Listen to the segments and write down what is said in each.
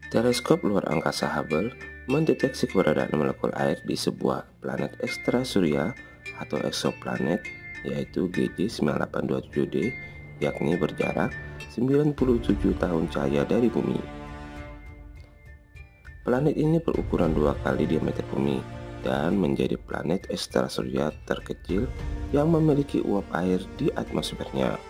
Teleskop luar angkasa Hubble mendeteksi keberadaan molekul air di sebuah planet ekstrasurya atau eksoplanet, yaitu GJ9827d, yakni berjarak 97 tahun cahaya dari bumi. Planet ini berukuran 2 kali diameter bumi dan menjadi planet ekstrasurya terkecil yang memiliki uap air di atmosfernya.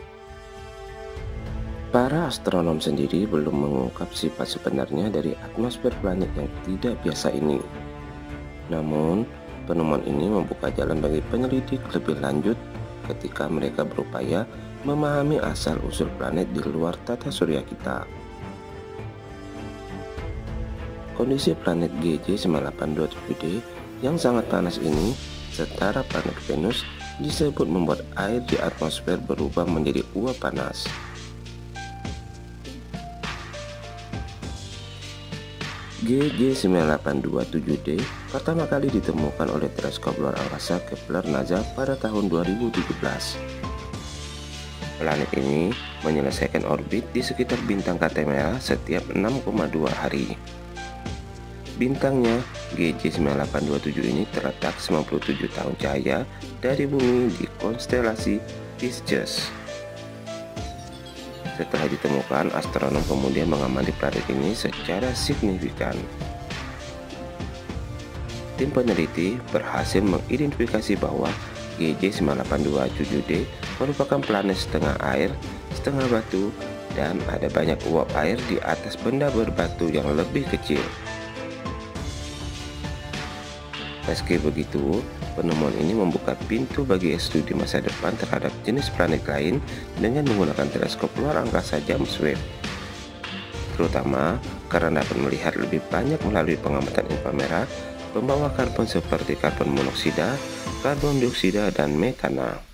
Para astronom sendiri belum mengungkap sifat sebenarnya dari atmosfer planet yang tidak biasa ini. Namun, penemuan ini membuka jalan bagi penyelidik lebih lanjut ketika mereka berupaya memahami asal-usul planet di luar tata surya kita. Kondisi planet GJ9827d yang sangat panas ini, setara planet Venus, disebut membuat air di atmosfer berubah menjadi uap panas. GJ9827d pertama kali ditemukan oleh teleskop luar angkasa Kepler NASA pada tahun 2017. Planet ini menyelesaikan orbit di sekitar bintang Katai Merah setiap 6,2 hari. Bintangnya GJ9827 ini terletak 97 tahun cahaya dari bumi di konstelasi Pisces. Setelah ditemukan, astronom kemudian mengamati planet ini secara signifikan. Tim peneliti berhasil mengidentifikasi bahwa GJ9827d merupakan planet setengah air, setengah batu, dan ada banyak uap air di atas benda berbatu yang lebih kecil. Meski begitu, penemuan ini membuka pintu bagi studi masa depan terhadap jenis planet lain dengan menggunakan teleskop luar angkasa James Webb, terutama karena dapat melihat lebih banyak melalui pengamatan inframerah pembawa karbon seperti karbon monoksida, karbon dioksida, dan metana.